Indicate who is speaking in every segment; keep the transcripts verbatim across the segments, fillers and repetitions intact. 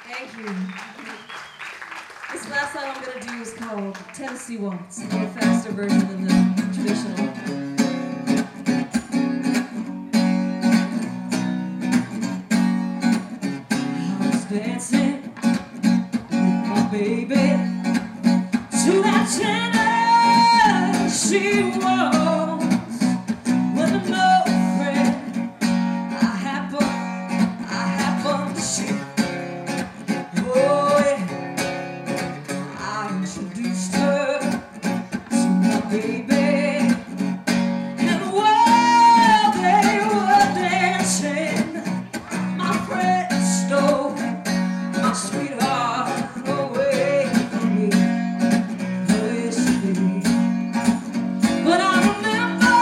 Speaker 1: Thank you. This last song I'm going to do is called Tennessee Waltz, a little faster version than the traditional. I was dancing with my baby to that Tennessee waltz with an old friend I happened, I happened to see. Oh yeah, I introduced her to my baby, and while they were dancing, my friend stole my sweetheart away from me. Oh yes, she did. But I remember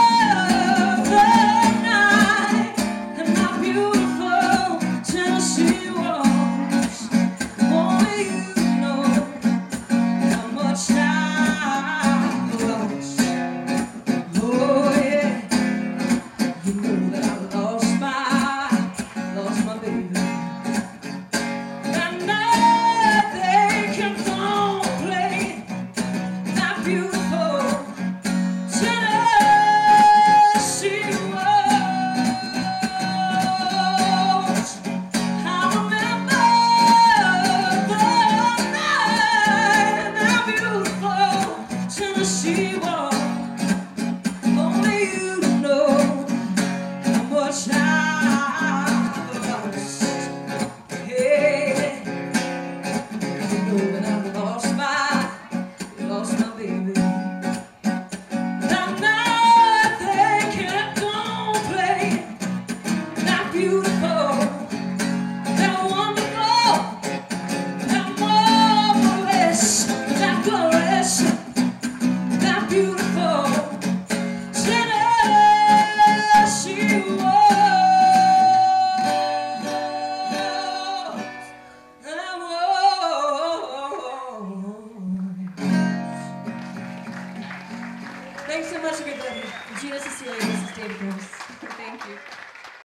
Speaker 1: that night and my beautiful Tennessee waltz. Only you know how much time lost. Oh yeah, you know that I lost my, lost my baby. That night they kept on playing that beautiful Tennessee waltz. I remember the night and that beautiful Tennessee waltz. Only you know how much I lost. Hey, you know that I lost my, lost my baby. That night they kept on playing that beautiful, that wonderful, that marvelous, that glorious, that beautiful Tennessee waltz. That waltz. Thanks so much, everybody. Gina Cecilia, this is David Gross.
Speaker 2: Thank you.